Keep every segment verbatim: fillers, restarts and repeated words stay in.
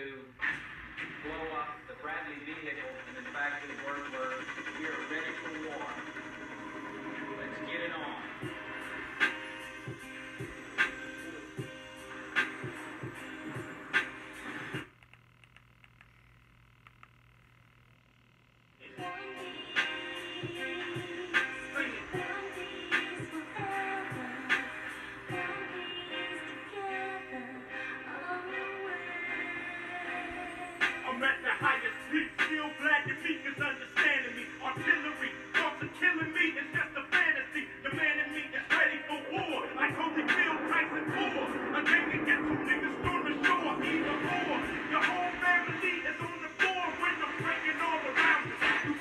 to blow up the Bradley vehicle and in fact the word were, we are ready for war. Let's get it on. I'm at the highest peak, still glad the peak is understanding me. Artillery, thoughts of killing me, it's just a fantasy. The man in me is ready for war, like Holyfield, Tyson four. I came to get two niggas on the shore, either or. Your whole family is on the floor when I'm breaking all around you.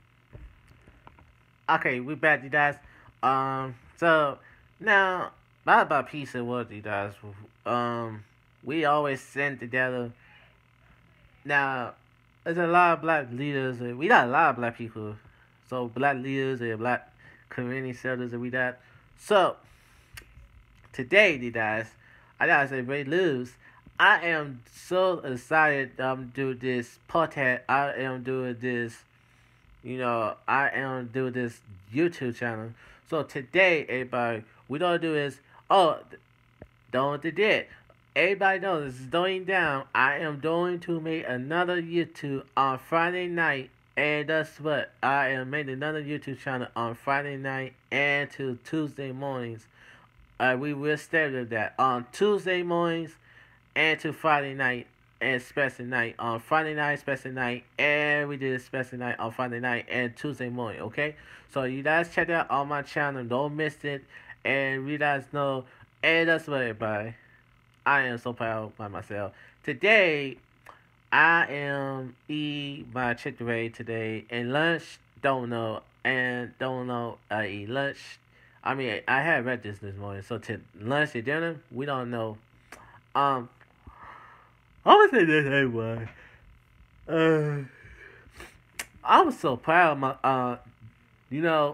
Okay, we back, you guys. Um, so now about about peace and war, you guys. Um, we always send together. Now, there's a lot of black leaders. And we got a lot of black people. So black leaders and black community centers, and we got. So today, you guys, I gotta say, great news. I am so excited. Um, do this podcast. I am doing this. You know, I am doing this YouTube channel. So today, everybody, we don't do is oh, don't forget. Everybody knows this is going down. I am going to make another YouTube on Friday night, and that's what I am making another YouTube channel on Friday night and to Tuesday mornings. Uh, we will stay with that on Tuesday mornings and to Friday night and special night on Friday night, special night, and we did a special night on Friday night and Tuesday morning. Okay, so you guys check out on my channel, don't miss it, and you guys know. And that's what, everybody. I am so proud by myself. Today, I am eat my Chick-fil-A today, and lunch don't know, and don't know I eat lunch. I mean, I had breakfast this morning, so to lunch and dinner, we don't know. Um. I'm gonna say this anyway. Uh, I'm so proud of my, uh, you know,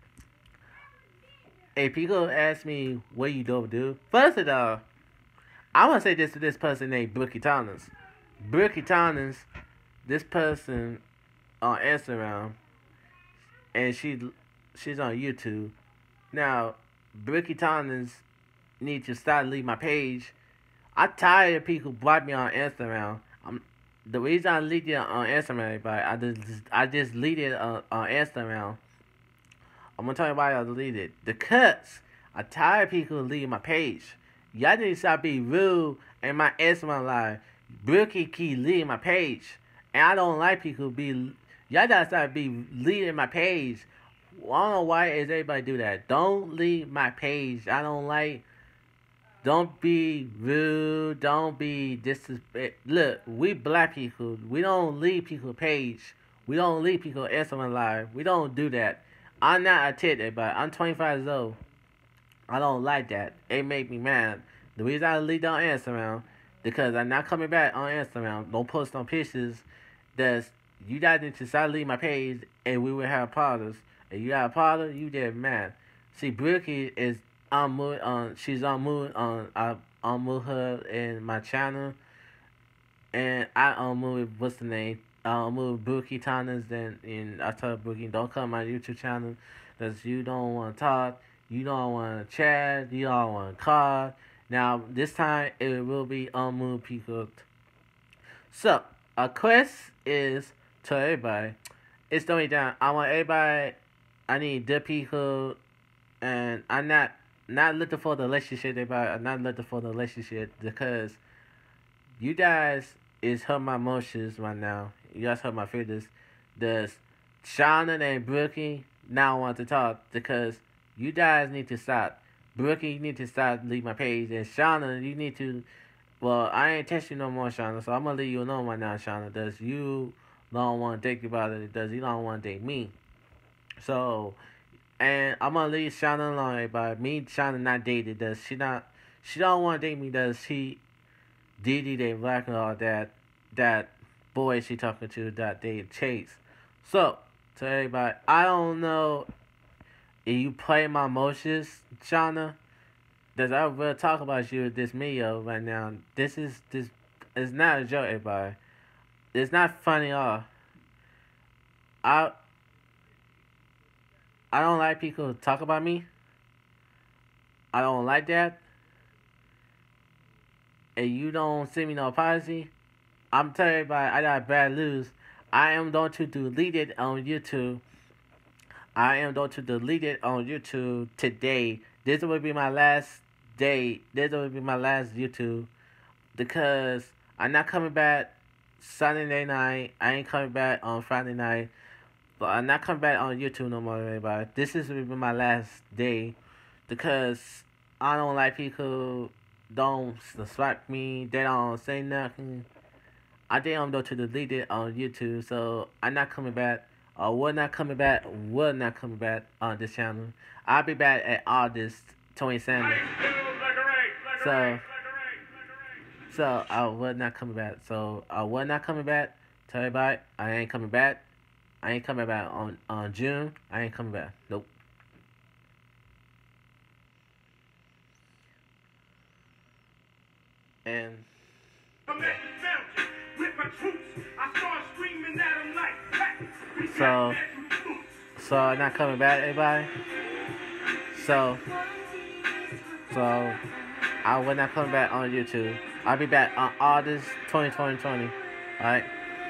if people ask me what you don't do, first of all, I want to say this to this person named Brookie Tonners. Brookie Tonners, this person on Instagram, and she, she's on YouTube. Now, Brookie Tonners need to start leaving my page. I'm tired of people block me on Instagram. I'm, the reason I leave it on Instagram, but I just I just leave it on, on Instagram. I'm gonna tell you why I deleted it. Because I'm tired of people leaving my page. Y'all need to stop being rude in my Instagram live. Brookie keep leaving my page, and I don't like people be. Y'all gotta stop be leaving my page. I don't know why is everybody do that. Don't leave my page. I don't like. Don't be rude. Don't be disrespect. Look, we black people. We don't leave people page. We don't leave people Instagram live. We don't do that. I'm not a tit, but I'm twenty-five years old. I don't like that. It make me mad. The reason I leave on Instagram because I'm not coming back on Instagram. Don't post no pictures. That's you guys need to start leaving my page, and we will have partners. If you got a partner, you get mad. See, Brookie is. I'm moving on. She's on move on. I on move her in my channel, and I on move what's the name? I on move Brookie Tonners. Then and I told Brookie, don't come on my YouTube channel, cause you don't want to talk, you don't want to chat, you don't want to call. Now this time it will be on move people. So a quest is to everybody. It's going down. I want everybody. I need the people, and I'm not. Not looking for the relationship, everybody. I'm not looking for the relationship because you guys is hurt my emotions right now. You guys hurt my feelings. Does Shauna and Brookie now want to talk because you guys need to stop. Brookie, you need to stop leave my page, and Shauna, you need to. Well, I ain't texting you no more, Shauna. So I'm gonna leave you alone right now, Shauna. Does you don't want to think about it? Does you don't want to date me? So. And I'm gonna leave Shauna alone, everybody. Me and Shauna not dated. Does she not? She don't want to date me. Does she? Didi, they black and all that. That boy she talking to that they chase. So to everybody, I don't know if you play my emotions, Shauna. Does I will talk about you with this video right now. This is this. it's not a joke, everybody. It's not funny at all. I I don't like people to talk about me. I don't like that. And you don't send me no apology. I'm telling everybody I got bad news. I am going to delete it on YouTube. I am going to delete it on YouTube today. This will be my last day. This will be my last YouTube. Because I'm not coming back Sunday night. I ain't coming back on Friday night. But I'm not coming back on YouTube no more, everybody. This is will be my last day. Because I don't like people don't swipe me. They don't say nothing. I think I'm going to delete it on YouTube. So I'm not coming back. Or will not coming back. Will not coming back on this channel. I'll be back at August twenty-seventh. So, so I will not coming back. So I will not coming back. Tell everybody I ain't coming back. I ain't coming back on, on June. I ain't coming back. Nope. And so, so I'm not coming back, everybody. So, so I will not come back on YouTube. I'll be back on August twentieth, twenty twenty. All right.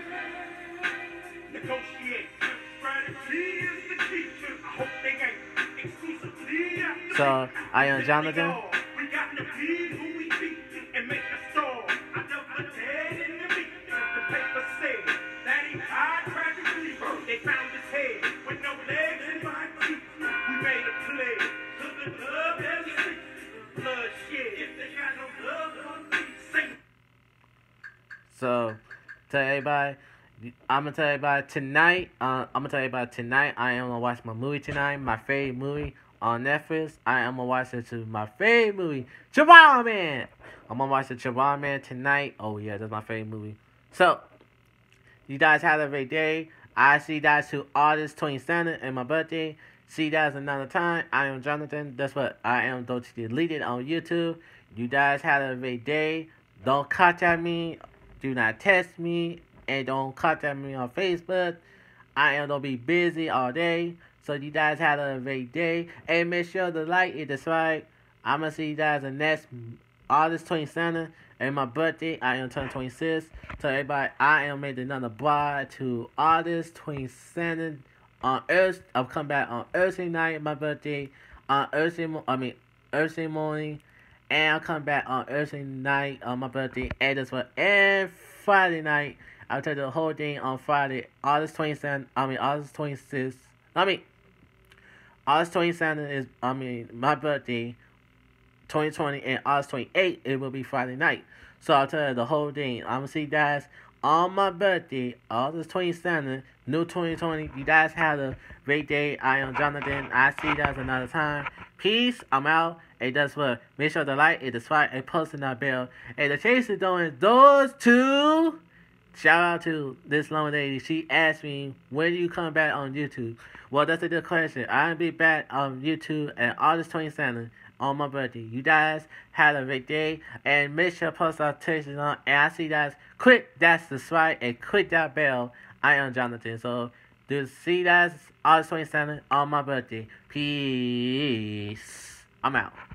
So I am Jonathan. So, tell everybody, I'm gonna tell everybody tonight. Uh, I'm gonna tell everybody tonight. I am gonna watch my movie tonight. My favorite movie on Netflix. I am gonna watch it to my favorite movie, Chihuahua Man. I'm gonna watch the Chihuahua Man tonight. Oh yeah, that's my favorite movie. So, you guys have a great day. I see you guys to August twenty-seventh and my birthday. See you guys another time. I am Jonathan. That's what I am going to delete it on YouTube. You guys have a great day. Don't contact me. Do not text me. And don't contact me on Facebook. I am going to be busy all day. So you guys have a great day. And make sure to like and subscribe. I'm going to see you guys the next August twenty-seventh. And my birthday, I am turning twenty-six. So everybody, I am making another blog to August twenty-seventh. On Earth, I'll come back on Thursday night, my birthday. On Thursday, I mean Thursday morning, and I'll come back on Thursday night on my birthday. And as well, and Friday night, I'll tell you the whole thing on Friday, August twenty-seventh. I mean August twenty-sixth. I mean August twenty-seventh is I mean my birthday, twenty twenty, and August twenty-eighth it will be Friday night. So I'll tell you the whole thing. I'm gonna see you guys on my birthday, August twenty-seventh, new twenty twenty. You guys have a great day. I am Jonathan. I see you guys another time. Peace. I'm out. And that's what. Make sure to like and subscribe and post in that bell. And the chase is doing those two. Shout out to this long lady. She asked me, when do you come back on YouTube? Well, that's a good question. I'll be back on YouTube at August twenty-seventh. On my birthday. You guys have a great day. And make sure to post notifications on. And I see you guys. Click that subscribe and click that bell. I am Jonathan. So, do see you guys August twenty-seventh on my birthday. Peace. I'm out.